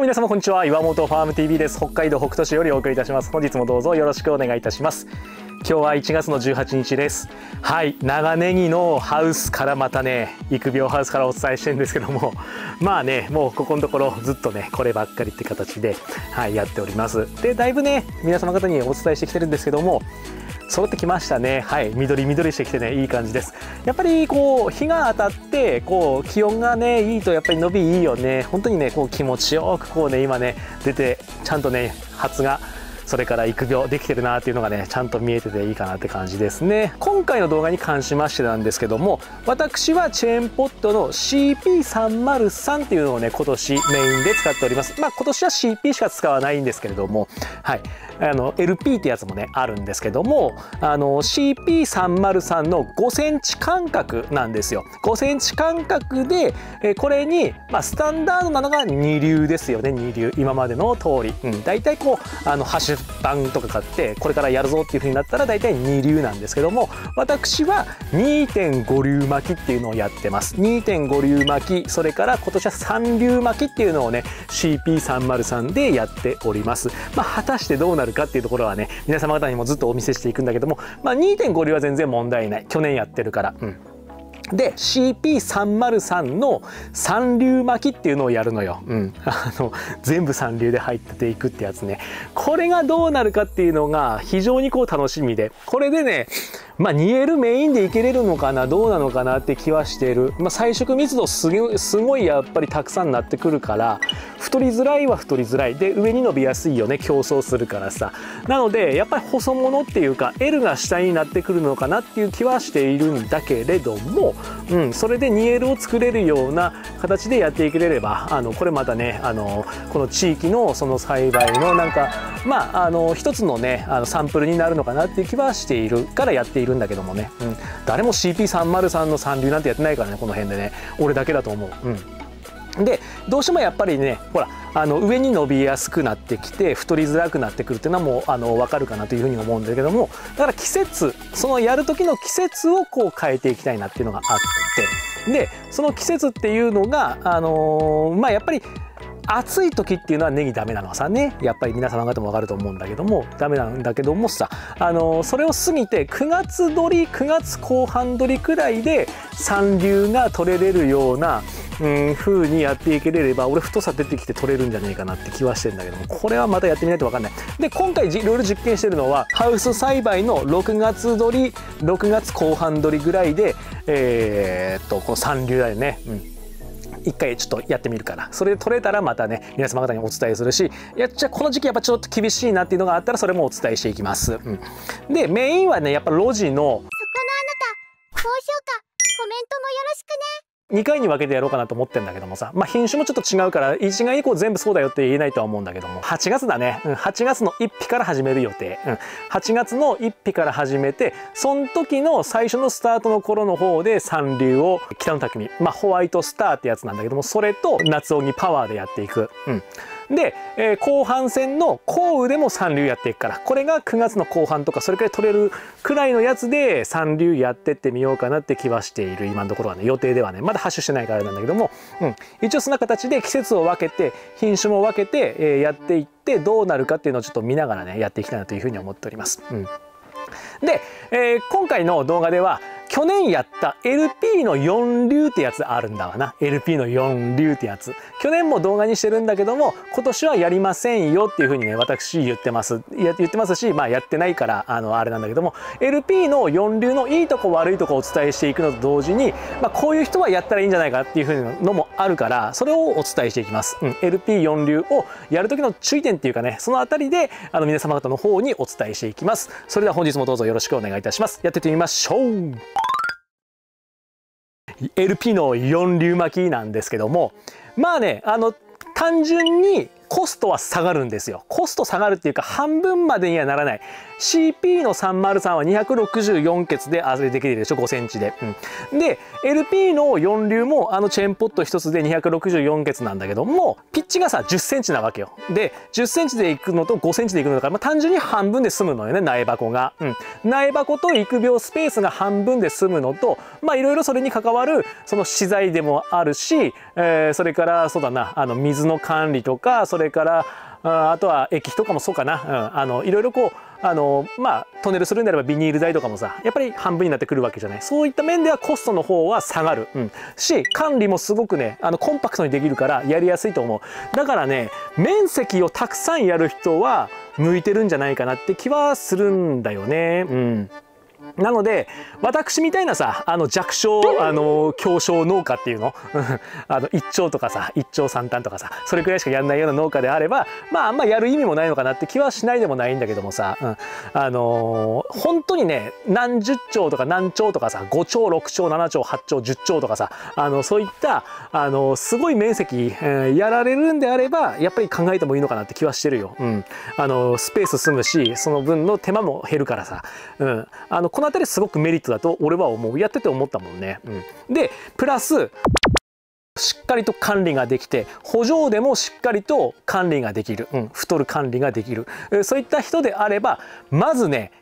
皆様こんにちは。岩本ファーム TV です。北海道北斗市よりお送りいたします。本日もどうぞよろしくお願いいたします。今日は1月の18日です。はい、長ネギのハウスからまたね、育苗ハウスからお伝えしてるんですけども、まあね、もうここのところずっとね、こればっかりって形で、はい、やっております。で、だいぶね、皆様方にお伝えしてきてるんですけども、揃ってきましたね。はい、緑してきてね、いい感じです。やっぱりこう日が当たってこう気温がねいいとやっぱり伸びいいよね。本当にねこう気持ちよくこうね今ね出てちゃんとね発芽それから育苗できてるなっていうのがねちゃんと見えてていいかなって感じですね。今回の動画に関しましてなんですけども、私はチェーンポットの CP303 っていうのをね今年メインで使っております。まあ今年は CP しか使わないんですけれども、はい、LP ってやつもねあるんですけども、CP303 の5センチ間隔なんですよ。5センチ間隔で、これに、まあ、スタンダードなのが二流ですよね。二流、今までの通り、だいたいこうハッシュ板とか買ってこれからやるぞっていう風になったらだいたい二流なんですけども、私は 2.5 流巻きっていうのをやってます。2.5 流巻き、それから今年は3流巻きっていうのをね CP303 でやっております。まあ果たしてどうなるかっていうところはね皆様方にもずっとお見せしていくんだけども、まあ、2.5 流は全然問題ない。去年やってるから。で CP303 の三流巻きっていうのをやるのよ。全部三流で入っていくってやつね。これがどうなるかっていうのが非常にこう楽しみで、これでねまあ 2L メインでいけれるのかなどうなのかなって気はしている。まあ、採食密度すごいやっぱりたくさんなってくるから太りづらいは太りづらいで上に伸びやすいよね、競争するからさ。なのでやっぱり細物っていうか L が下になってくるのかなっていう気はしているんだけれども、それで 2L を作れるような形でやっていけれればこれまたねこの地域のその栽培のなんかまあ一つのねサンプルになるのかなっていう気はしているからやっているんだけどもね、誰も CP303 の三流なんてやってないからねこの辺でね、俺だけだと思う。でどうしてもやっぱりねほら上に伸びやすくなってきて太りづらくなってくるっていうのはもう分かるかなというふうに思うんだけども、だから季節そのやる時の季節をこう変えていきたいなっていうのがあって、でその季節っていうのがまあやっぱり暑い時っていうのはネギダメなのはさね、やっぱり皆様方も分かると思うんだけどもダメなんだけどもさ、それを過ぎて9月取り9月後半取りくらいで三流が取れれるような風にやっていけれれば俺太さ出てきて取れるんじゃねえかなって気はしてんだけども、これはまたやってみないと分かんない。で今回いろいろ実験してるのはハウス栽培の6月取り6月後半取りぐらいでこの三流だよね。一回ちょっとやってみるから、それで取れたらまたね皆様方にお伝えするし、じゃあこの時期やっぱちょっと厳しいなっていうのがあったらそれもお伝えしていきます。でメインはねやっぱ路地のそこのあなた高評価コメントもよろしくね2回に分けてやろうかなと思ってんだけどもさ、まあ品種もちょっと違うから一概にこう全部そうだよって言えないとは思うんだけども、8月だね、8月の1日から始める予定、8月の1日から始めて、その時の最初のスタートの頃の方で三流を北の匠、まあホワイトスターってやつなんだけども、それと夏荻パワーでやっていく。で、後半戦の降雨でも三流やっていくから、これが9月の後半とかそれくらい取れるくらいのやつで三流やってってみようかなって気はしている。今のところはね予定ではねまだ発種してないからなんだけども、一応そんな形で季節を分けて品種も分けて、やっていってどうなるかっていうのをちょっと見ながらねやっていきたいなというふうに思っております。で、今回の動画では去年やった LP の4流ってやつあるんだわな。LP の4流ってやつ。去年も動画にしてるんだけども、今年はやりませんよっていうふうにね、私言ってます。言ってますし、まあやってないから、あれなんだけども、LP の4流のいいとこ悪いとこをお伝えしていくのと同時に、まあこういう人はやったらいいんじゃないかっていうふうなのもあるから、それをお伝えしていきます。LP4 流をやる時の注意点っていうかね、そのあたりで、皆様方の方にお伝えしていきます。それでは本日もどうぞよろしくお願いいたします。やってってみましょう。LP の4流巻きなんですけども、まあね単純にコストは下がるんですよ。コスト下がるっていうか半分までにはならない。CP の303は264ケツであれできるでしょ、5センチで。で LP の4流もチェーンポット一つで264ケツなんだけども、ピッチがさ10センチなわけよ。で10センチでいくのと5センチでいくのだから、まあ、単純に半分で済むのよね、苗箱が。苗箱と育苗スペースが半分で済むのと、まあいろいろそれに関わるその資材でもあるし、それからそうだな水の管理とか、それからあとは駅とかもそうかな、いろいろこうトネルするんであればビニール代とかもさやっぱり半分になってくるわけじゃない。そういった面ではコストの方は下がる、し管理もすごくねコンパクトにできるからやりやすいと思う。だからね面積をたくさんやる人は向いてるんじゃないかなって気はするんだよね。なので私みたいなさ弱小狭小農家っていうの一丁とかさ一丁三単とかさそれくらいしかやんないような農家であればあんまやる意味もないのかなって気はしないでもないんだけどもさ、本当にね何十丁とか何丁とかさ5丁6丁7丁8丁10丁とかさそういったすごい面積、やられるんであればやっぱり考えてもいいのかなって気はしてるよ。スペース済むしその分の手間も減るからさ、この辺りすごくメリットだと俺は思う。やってて思ったもんね。でプラスしっかりと管理ができて補助でもしっかりと管理ができる、太る管理ができる、そういった人であればまずね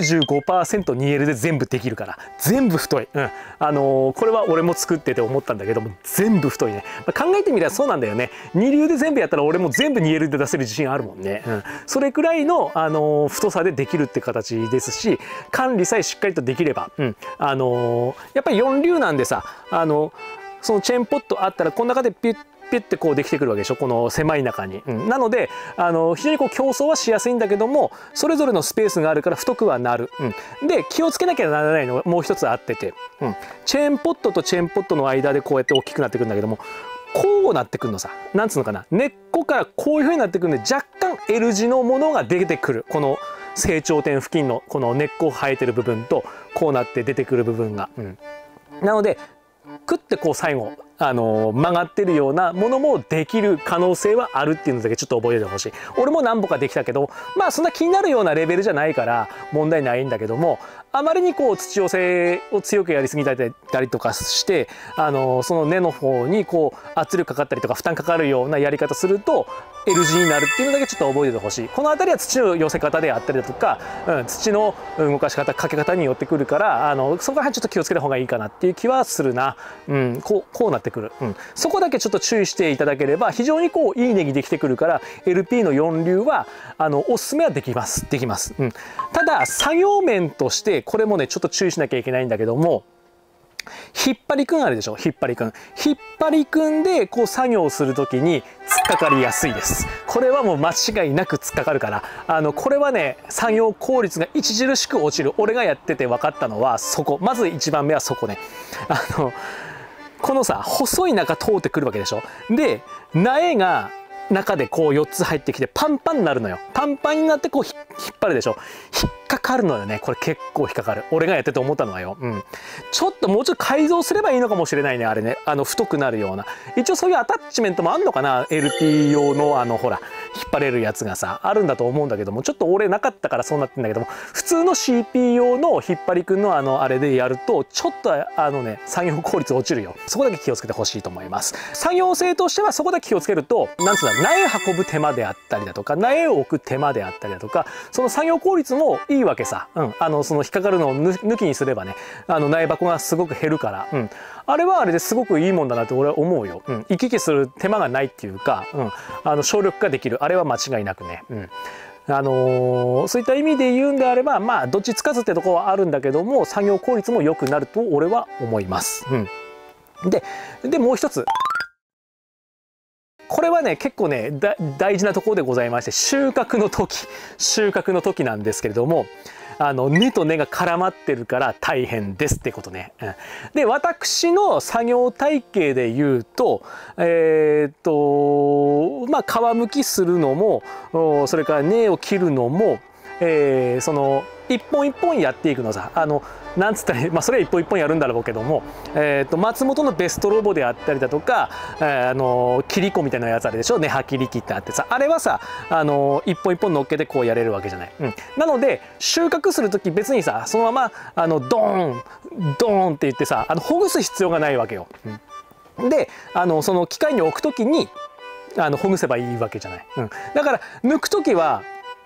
95%2L で全部できるから全部太い、これは俺も作ってて思ったんだけども全部太いね、考えてみればそうなんだよね。二流で全部やったら俺も全部 2L で出せる自信あるもんね。それくらいの、太さでできるって形ですし管理さえしっかりとできれば、やっぱり4流なんでさそのチェーンポットあったらこの中でピュッピュッてこうできてくるわけでしょ、この狭い中に。なので非常にこう競争はしやすいんだけどもそれぞれのスペースがあるから太くはなる。で気をつけなきゃならないのがもう一つあってて、チェーンポットとチェーンポットの間でこうやって大きくなってくるんだけどもこうなってくるのさ、なんつうのかな、根っこからこういう風になってくるんで若干 L 字のものが出てくる。この成長点付近のこの根っこ生えてる部分とこうなって出てくる部分が。なのでクッてこう最後曲がってるようなものもできる可能性はあるっていうのだけちょっと覚えてほしい。俺も何歩かできたけどそんな気になるようなレベルじゃないから問題ないんだけども、あまりにこう土寄せを強くやりすぎたりとかしてその根の方にこう圧力かかったりとか負担かかるようなやり方すると L 字になるっていうのだけちょっと覚えててほしい。この辺りは土の寄せ方であったりだとか、土の動かし方かけ方によってくるからそこら辺ちょっと気をつけた方がいいかなっていう気はするな。こうなってくる、そこだけちょっと注意していただければ非常にこういいネギできてくるから LP の4流はおすすめはできます。ただ作業面としてこれもねちょっと注意しなきゃいけないんだけども、引っ張りくんあるでしょ、引っ張りくんでこう作業する時に突っかかりやすいです。これはもう間違いなく突っかかるからこれはね作業効率が著しく落ちる。俺がやってて分かったのはそこ。まず1番目はそこね。このさ細い中通ってくるわけでしょ。で苗が中でこう4つ入ってきてパンパンになるのよ。パンパンになってこう引っ張るでしょ。引っかかるのよね。これ結構引っかかる。俺がやってて思ったのはよ。ちょっともうちょっと改造すればいいのかもしれないね。あれね太くなるような一応そういうアタッチメントもあんのかな。 LP 用のほら引っ張れるやつがさあるんだと思うんだけども、ちょっと俺なかったからそうなってんだけども、普通の CP 用の引っ張りくんのあれでやるとちょっと作業効率落ちるよ。そこだけ気をつけてほしいと思います。作業性としてはそこだけ気をつけるとなんつうんだ、苗運ぶ手間であったりだとか苗を置く手間であったりだとかその作業効率もいいわけさ。その引っかかるのを抜きにすればね苗箱がすごく減るから、あれはあれですごくいいもんだなって俺は思うよ。行き来する手間がないっていうか、省力化できる。あれは間違いなくね。そういった意味で言うんであればどっちつかずってとこはあるんだけども作業効率も良くなると俺は思います。でもう一つこれはね結構ね大事なところでございまして、収穫の時なんですけれども根と根が絡まってるから大変ですってことね。で私の作業体系で言うと皮むきするのもそれから根を切るのもその一本一本やっていくのさ。なんつったらそれは一本一本やるんだろうけども、松本のベストロボであったりだとか切り子みたいなやつあれでしょ、根はきり機ってあってさ、あれはさ一本一本乗っけてこうやれるわけじゃない。なので収穫する時別にさそのままドーンドーンって言ってさほぐす必要がないわけよ。でその機械に置く時にほぐせばいいわけじゃない。だから抜く時は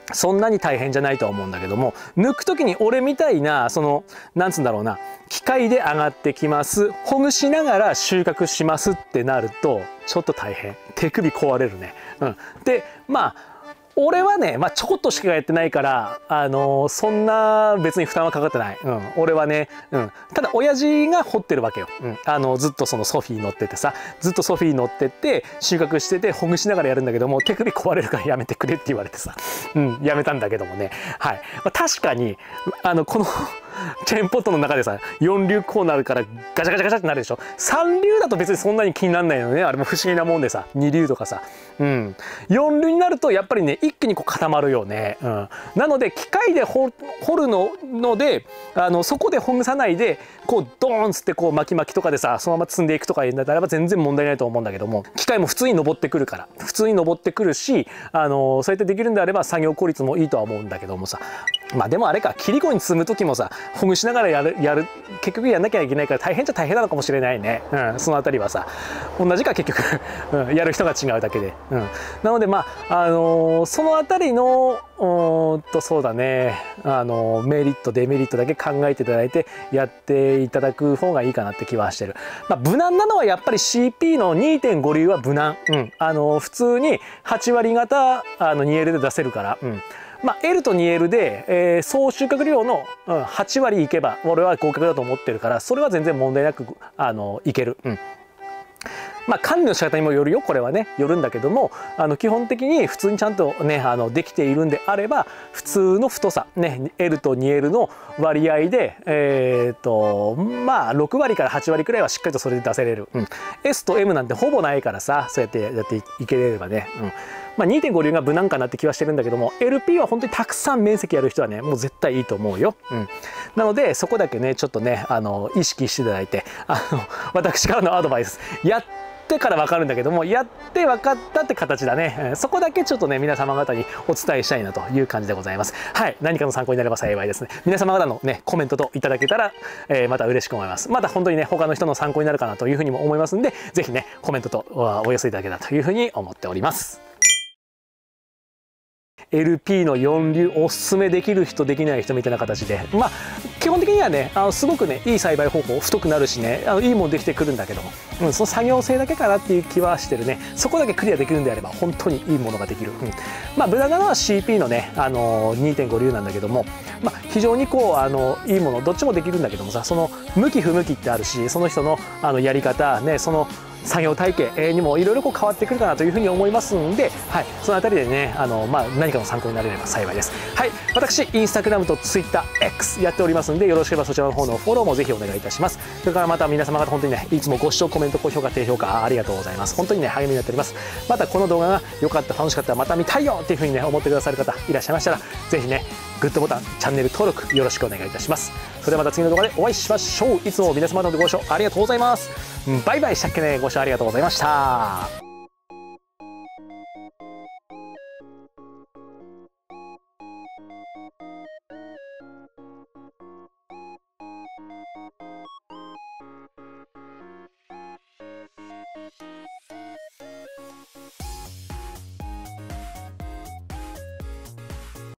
そんなに大変じゃないとは思うんだけども、抜く時に俺みたいななんつうんだろうな、機械で上がってきます、ほぐしながら収穫しますってなるとちょっと大変、手首壊れるね。で俺はね、ちょこっとしかやってないから、そんな別に負担はかかってない。俺はね、ただ親父が掘ってるわけよ。ずっとそのソフィー乗っててさ、ずっとソフィー乗ってって収穫しててほぐしながらやるんだけども、手首壊れるからやめてくれって言われてさ、やめたんだけどもね。はい。確かに、このチェーンポットの中でさ、4流こうなるからガチャガチャガチャってなるでしょ。3流だと別にそんなに気にならないのね。あれも不思議なもんでさ、2流とかさ。4流になるとやっぱりね、一気にこう固まるよね。なので機械で掘るので、そこでほぐさないでこうドーンつってこう巻き巻きとかでさ、そのまま積んでいくとかいうんだったらば全然問題ないと思うんだけども、機械も普通に登ってくるから、普通に登ってくるし、そうやってできるんであれば作業効率もいいとは思うんだけどもさ、でもあれか、切り子に積む時もさ、ほぐしながらやる結局やんなきゃいけないから大変っちゃ大変なのかもしれないね。そのあたりはさ同じか結局やる人が違うだけで。なのでそのあたりのそうだね、メリットデメリットだけ考えていただいてやっていただく方がいいかなって気はしてる。無難なのはやっぱり CP の 2.5 流は無難。普通に8割方2L で出せるから。L と 2L で、総収穫量の、8割いけば俺は合格だと思ってるから、それは全然問題なくいける。管理の仕方にもよるよ、これはね、よるんだけども、基本的に普通にちゃんとねできているんであれば、普通の太さね L と 2L の割合で6割から8割くらいはしっかりとそれで出せれる。S と M なんてほぼないからさ、そうやってやっていければね。2.5 流が無難かなって気はしてるんだけども、 LP は本当にたくさん面積やる人はねもう絶対いいと思うよ。なのでそこだけねちょっとね意識していただいて、私からのアドバイス、やってから分かるんだけども、やって分かったって形だね。そこだけちょっとね皆様方にお伝えしたいなという感じでございます。はい、何かの参考になれば幸いですね。皆様方のねコメントといただけたら、また嬉しく思います。また本当にね他の人の参考になるかなというふうにも思いますんで、是非ねコメントとお寄せいただけたらというふうに思っております。LP の4流おすすめできる人できない人みたいな形で、基本的にはねすごくねいい栽培方法、太くなるしねいいもんできてくるんだけども、その作業性だけかなっていう気はしてるね。そこだけクリアできるんであれば本当にいいものができる。無駄なのは CP のね2.5 流なんだけども、非常にこういいものどっちもできるんだけどもさ、その向き不向きってあるし、その人のやり方ね、その作業体系にもいろいろ変わってくるかなというふうに思いますんで、そのあたりでね何かの参考になれれば幸いです。私インスタグラムと TwitterX やっておりますんで、よろしければそちらの方のフォローもぜひお願いいたします。それからまた皆様方本当にねいつもご視聴コメント高評価低評価ありがとうございます。本当にね励みになっております。またこの動画が良かった楽しかったまた見たいよっていうふうにね思ってくださる方いらっしゃいましたら、ぜひねグッドボタンチャンネル登録よろしくお願いいたします。それではまた次の動画でお会いしましょう。いつも皆様のご視聴ありがとうございます。バイバイしたっけね。ご視聴ありがとうございました。